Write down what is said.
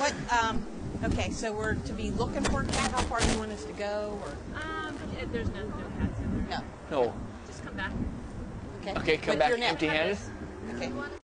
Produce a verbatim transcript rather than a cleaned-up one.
what, um, okay, so we're to be looking for a cat. How far do you want us to go? Or Um, if there's no, no cats in there. no? No. Just come back. Okay. Okay, come With back your net. empty-handed. Okay.